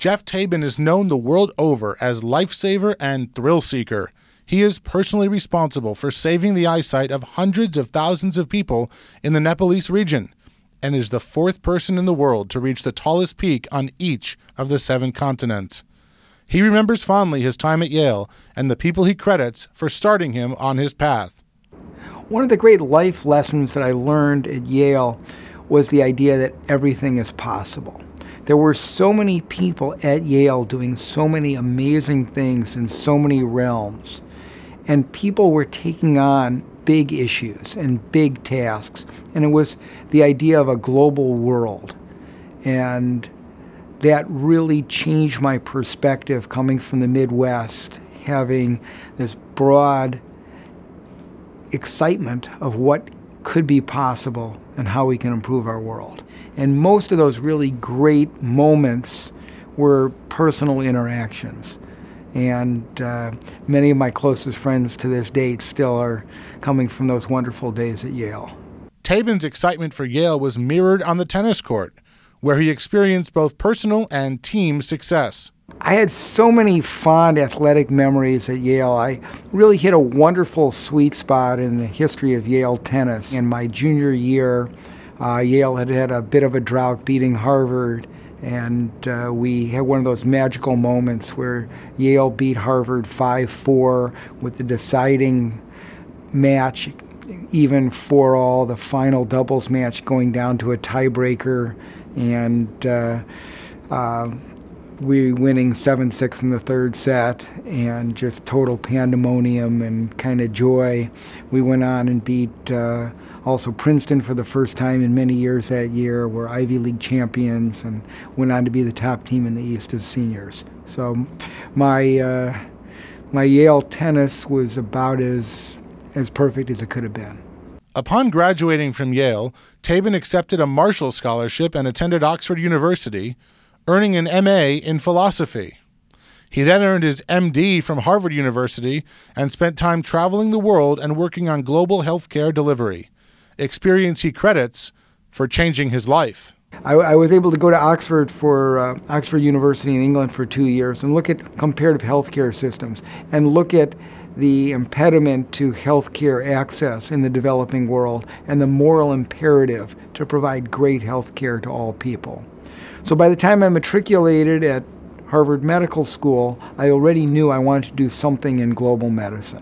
Geoff Tabin is known the world over as lifesaver and thrill seeker. He is personally responsible for saving the eyesight of hundreds of thousands of people in the Nepalese region, and is the fourth person in the world to reach the tallest peak on each of the 7 continents. He remembers fondly his time at Yale and the people he credits for starting him on his path. One of the great life lessons that I learned at Yale was the idea that everything is possible. There were so many people at Yale doing so many amazing things in so many realms, and people were taking on big issues and big tasks, and it was the idea of a global world. And that really changed my perspective coming from the Midwest, having this broad excitement of what could be possible and how we can improve our world. And most of those really great moments were personal interactions. And many of my closest friends to this date still are coming from those wonderful days at Yale. Tabin's excitement for Yale was mirrored on the tennis court, where he experienced both personal and team success. I had so many fond athletic memories at Yale. I really hit a wonderful sweet spot in the history of Yale tennis. In my junior year, Yale had had a bit of a drought beating Harvard, and we had one of those magical moments where Yale beat Harvard 5-4 with the deciding match, even for all, the final doubles match going down to a tiebreaker, and we winning 7-6 in the third set, and just total pandemonium and kind of joy. We went on and beat also Princeton for the first time in many years that year. We're Ivy League champions and went on to be the top team in the East as seniors. So my Yale tennis was about as perfect as it could have been. Upon graduating from Yale, Tabin accepted a Marshall Scholarship and attended Oxford University, earning an MA in philosophy. He then earned his MD from Harvard University and spent time traveling the world and working on global healthcare delivery, experience he credits for changing his life. I was able to go to Oxford for Oxford University in England for 2 years and look at comparative healthcare systems and look at the impediment to healthcare access in the developing world and the moral imperative to provide great healthcare to all people. So by the time I matriculated at Harvard Medical School, I already knew I wanted to do something in global medicine.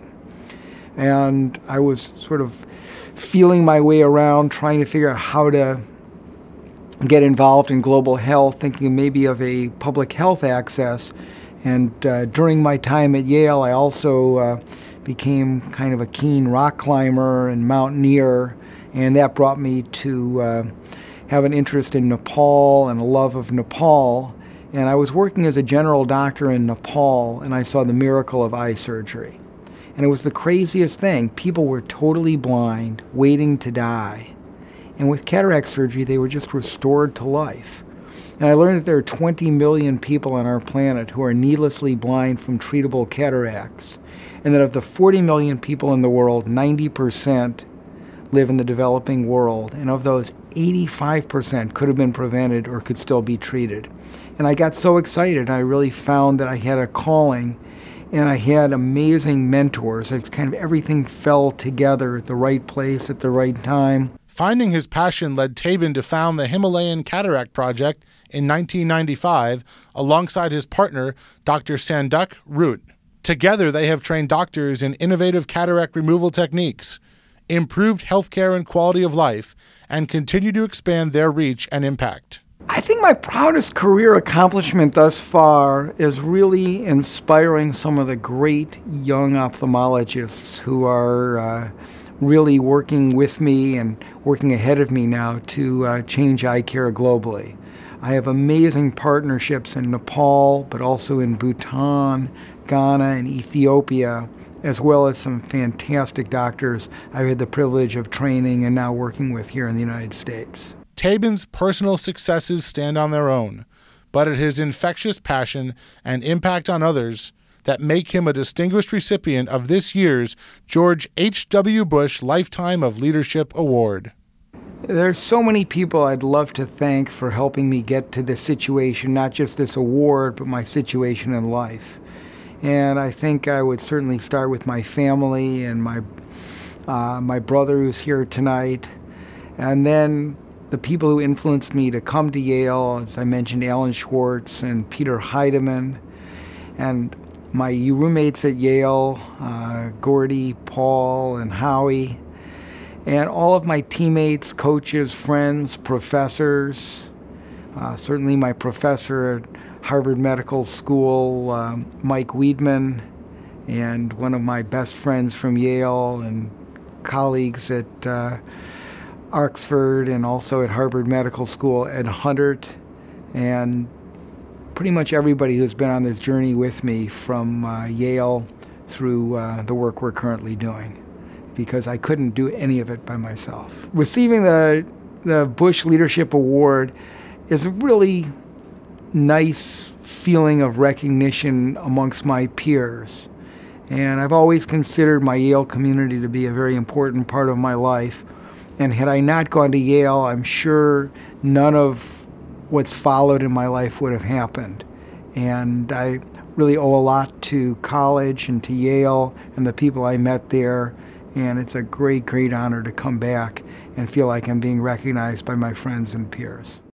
And I was sort of feeling my way around, trying to figure out how to get involved in global health, thinking maybe of a public health access. And during my time at Yale, I also became kind of a keen rock climber and mountaineer, and that brought me to have an interest in Nepal and a love of Nepal. And I was working as a general doctor in Nepal, and I saw the miracle of eye surgery. And it was the craziest thing. People were totally blind, waiting to die. And with cataract surgery, they were just restored to life. And I learned that there are 20 million people on our planet who are needlessly blind from treatable cataracts. And that of the 40 million people in the world, 90% live in the developing world. And of those, 85% could have been prevented or could still be treated. And I got so excited. I really found that I had a calling, and I had amazing mentors. It's kind of everything fell together at the right place at the right time. Finding his passion led Tabin to found the Himalayan Cataract Project in 1995 alongside his partner, Dr. Sanduk Root. Together, they have trained doctors in innovative cataract removal techniques, improved healthcare and quality of life, and continue to expand their reach and impact. I think my proudest career accomplishment thus far is really inspiring some of the great young ophthalmologists who are really working with me and working ahead of me now to change eye care globally. I have amazing partnerships in Nepal, but also in Bhutan, Ghana, and Ethiopia, as well as some fantastic doctors I've had the privilege of training and now working with here in the United States. Tabin's personal successes stand on their own, but it is his infectious passion and impact on others that make him a distinguished recipient of this year's George H.W. Bush Lifetime of Leadership Award. There's so many people I'd love to thank for helping me get to this situation, not just this award, but my situation in life. And I think I would certainly start with my family and my brother who's here tonight, and then the people who influenced me to come to Yale, as I mentioned, Alan Schwartz and Peter Heidemann, and my roommates at Yale, Gordy, Paul, and Howie, and all of my teammates, coaches, friends, professors, certainly my professor at Harvard Medical School, Mike Weidman, and one of my best friends from Yale and colleagues at Oxford and also at Harvard Medical School, Ed Huntert, and pretty much everybody who's been on this journey with me from Yale through the work we're currently doing, because I couldn't do any of it by myself. Receiving the Bush Leadership Award is a really nice feeling of recognition amongst my peers. And I've always considered my Yale community to be a very important part of my life. And had I not gone to Yale, I'm sure none of what's followed in my life would have happened. And I really owe a lot to college and to Yale and the people I met there. And it's a great, great honor to come back and feel like I'm being recognized by my friends and peers.